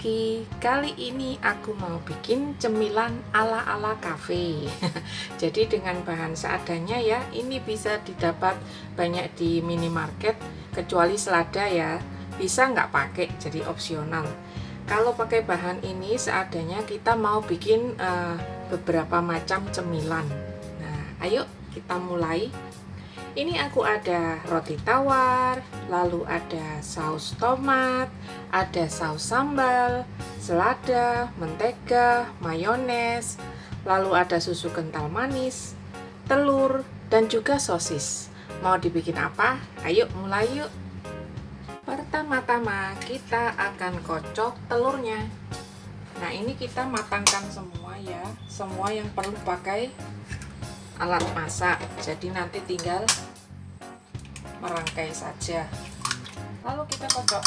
lagi. Kali ini aku mau bikin cemilan ala-ala cafe. Jadi dengan bahan seadanya ya. Ini bisa didapat banyak di minimarket, kecuali selada ya. Bisa nggak pakai, jadi opsional. Kalau pakai bahan ini seadanya, kita mau bikin beberapa macam cemilan. Nah, ayo kita mulai. Ini aku ada roti tawar, lalu ada saus tomat, ada saus sambal, selada, mentega, mayones, lalu ada susu kental manis, telur, dan juga sosis. Mau dibikin apa? Ayo mulai yuk. Pertama-tama kita akan kocok telurnya. Nah, ini kita matangkan semua ya, semua yang perlu pakai alat masak, jadi nanti tinggal merangkai saja. Lalu kita kocok.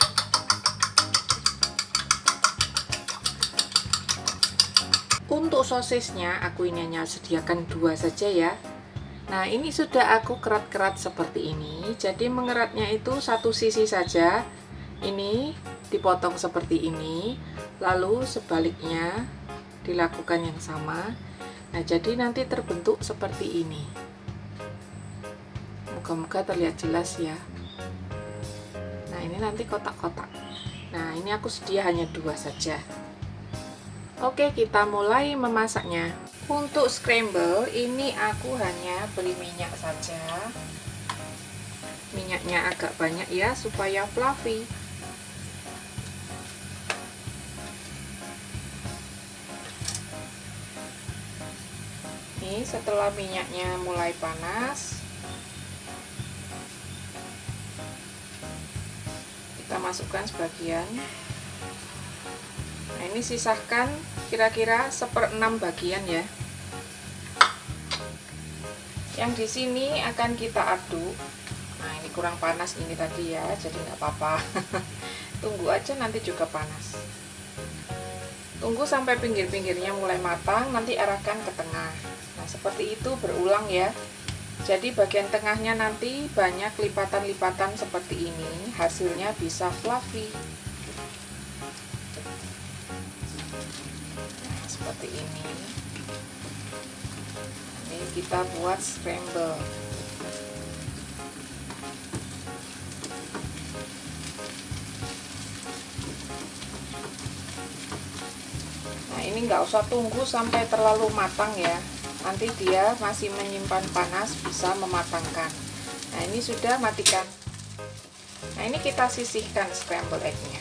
Untuk sosisnya aku ini hanya sediakan 2 saja ya. Nah, ini sudah aku kerat-kerat seperti ini. Jadi mengeratnya itu satu sisi saja. Ini dipotong seperti ini, lalu sebaliknya dilakukan yang sama. Nah, jadi nanti terbentuk seperti ini. Moga-moga terlihat jelas ya. Nah, ini nanti kotak-kotak. Nah, ini aku sedia hanya 2 saja. Oke, kita mulai memasaknya. Untuk scramble ini aku hanya beri minyak saja. Minyaknya agak banyak ya, supaya fluffy. Ini setelah minyaknya mulai panas, kita masukkan sebagian. Nah, ini sisahkan kira-kira 1/6 bagian ya. Yang di sini akan kita aduk. Nah, ini kurang panas ini tadi ya, jadi nggak apa-apa. Tunggu aja, nanti juga panas. Tunggu sampai pinggir-pinggirnya mulai matang, nanti arahkan ke tengah. Nah, seperti itu berulang ya. Jadi bagian tengahnya nanti banyak lipatan-lipatan seperti ini, hasilnya bisa fluffy. Nah, seperti ini. Ini kita buat scramble. Nah, ini nggak usah tunggu sampai terlalu matang ya. Nanti dia masih menyimpan panas, bisa mematangkan. Nah, ini sudah, matikan. Nah, ini kita sisihkan scramble egg-nya.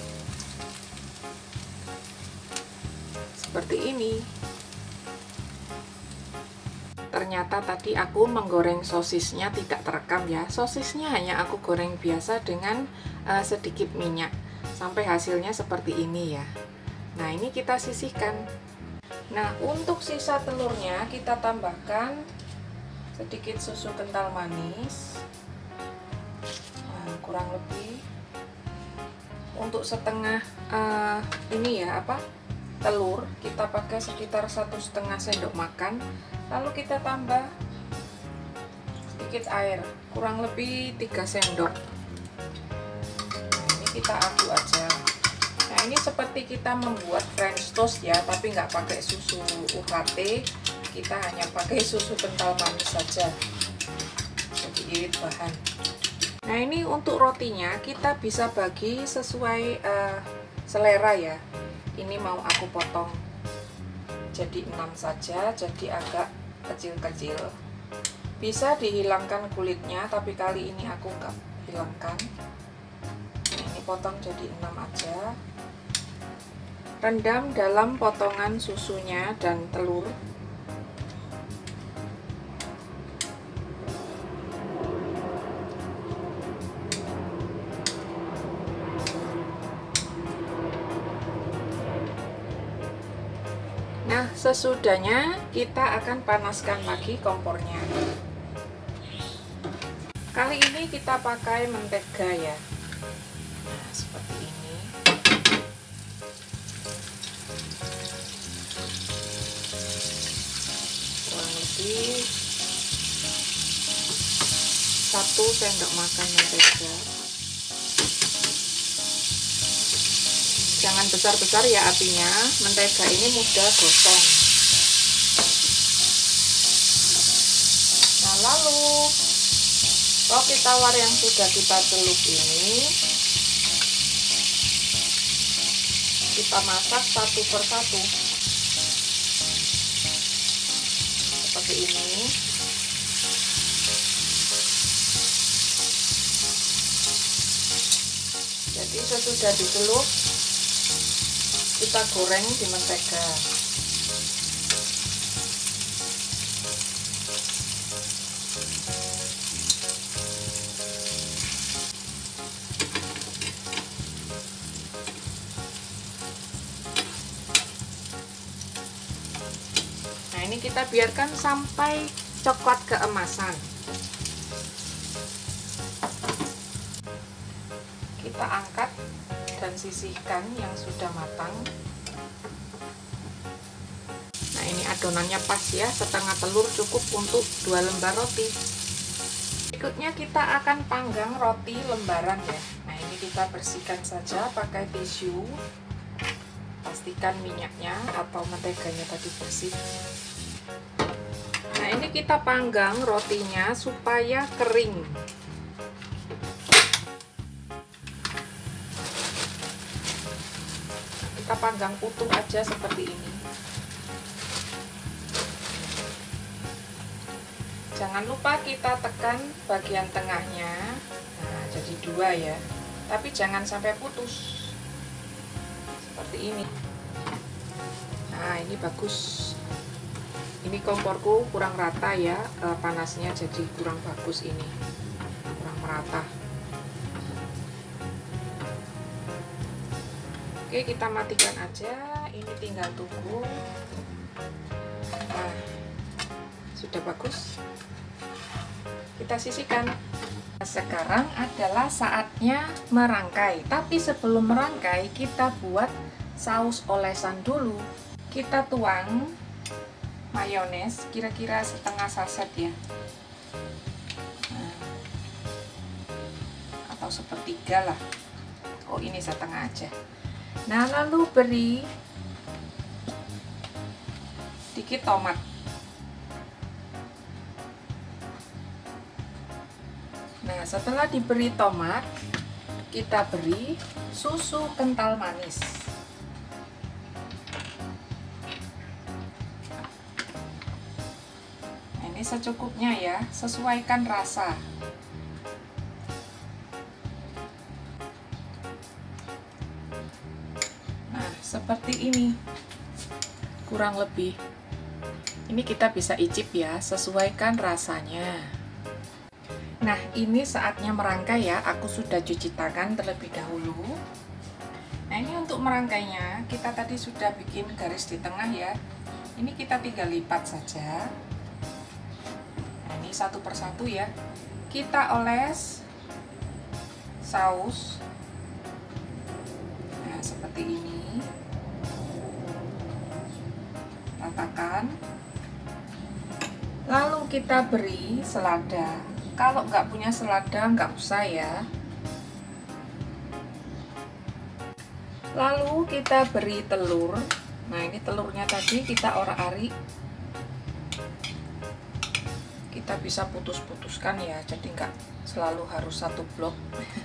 Seperti ini. Ternyata tadi aku menggoreng sosisnya tidak terekam ya. Sosisnya hanya aku goreng biasa dengan sedikit minyak. Sampai hasilnya seperti ini ya. Nah, ini kita sisihkan. Nah, untuk sisa telurnya kita tambahkan sedikit susu kental manis. Nah, kurang lebih untuk setengah ini ya, telur kita pakai sekitar 1,5 sendok makan. Lalu kita tambah sedikit air, kurang lebih 3 sendok. Nah, ini kita aduk aja. Nah, ini seperti kita membuat French toast ya, tapi nggak pakai susu UHT, kita hanya pakai susu kental manis saja. Jadi irit bahan. Nah, ini untuk rotinya kita bisa bagi sesuai selera ya. Ini mau aku potong jadi 6 saja, jadi agak kecil-kecil. Bisa dihilangkan kulitnya, tapi kali ini aku nggak hilangkan. Nah, ini potong jadi 6 aja. Rendam dalam potongan susunya dan telur. Nah, sesudahnya kita akan panaskan lagi kompornya. Kali ini kita pakai mentega ya. Nah, seperti ini. Kurang lebih 1 sendok makan mentega. Jangan jangan besar-besar ya, artinya mentega ini mudah gosong. Nah, lalu roti tawar yang sudah kita celup ini kita masak satu persatu seperti ini. Jadi sesudah dicelup kita goreng di mentega. Nah, ini kita biarkan sampai coklat keemasan. Kita angkat dan sisihkan yang sudah matang. Nah, ini adonannya pas ya, setengah telur cukup untuk 2 lembar roti. Berikutnya kita akan panggang roti lembaran ya. Nah, ini kita bersihkan saja pakai tisu. Pastikan minyaknya atau menteganya tadi bersih. Nah, ini kita panggang rotinya supaya kering. Kita panggang utuh aja seperti ini. Jangan lupa kita tekan bagian tengahnya. Nah, jadi 2 ya. Tapi jangan sampai putus. Seperti ini. Nah, ini bagus. Ini komporku kurang rata ya, panasnya jadi kurang bagus ini. Kurang merata. Oke, kita matikan aja. Ini tinggal tunggu. Nah, sudah bagus. Kita sisihkan. Sekarang adalah saatnya merangkai. Tapi sebelum merangkai, kita buat saus olesan dulu. Kita tuang mayones, kira-kira setengah saset ya. Nah, atau sepertiga lah. Oh, ini setengah aja. Nah, lalu beri sedikit tomat. Nah, setelah diberi tomat, kita beri susu kental manis. Nah, ini secukupnya ya, sesuaikan rasa. Nah, seperti ini kurang lebih. Ini kita bisa icip ya, sesuaikan rasanya. Nah, ini saatnya merangkai ya. Aku sudah cuci tangan terlebih dahulu. Nah, ini untuk merangkainya, kita tadi sudah bikin garis di tengah ya. Ini kita tinggal lipat saja. Nah, ini satu persatu ya. Kita oles saus. Nah, seperti ini. Ratakan. Lalu kita beri selada. Kalau nggak punya selada nggak usah ya. Lalu kita beri telur. Nah, ini telurnya tadi kita orak-arik. Kita bisa putus-putuskan ya, jadi nggak selalu harus satu blok.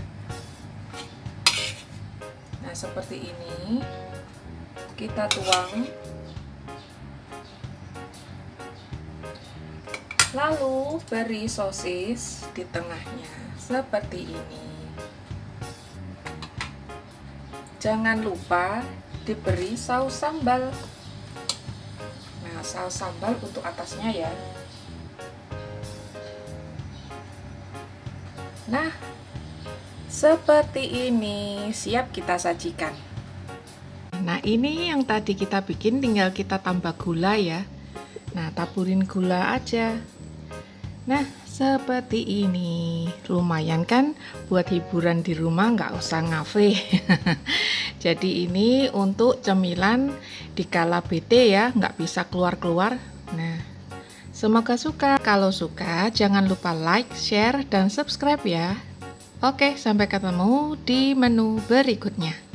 Nah, seperti ini. Kita tuang. Lalu beri sosis di tengahnya seperti ini. Jangan lupa diberi saus sambal. Nah, saus sambal untuk atasnya ya. Nah, seperti ini siap kita sajikan. Nah, ini yang tadi kita bikin, tinggal kita tambah gula ya. Nah, taburin gula aja. Nah, seperti ini. Lumayan kan buat hiburan di rumah, nggak usah ngafe. Jadi ini untuk cemilan di kala bete ya, nggak bisa keluar-keluar. Nah, semoga suka. Kalau suka, jangan lupa like, share, dan subscribe ya. Oke, sampai ketemu di menu berikutnya.